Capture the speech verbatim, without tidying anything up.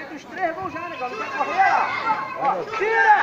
Mete os três gols já, negão. Não quer correr, ó. Ó, tira!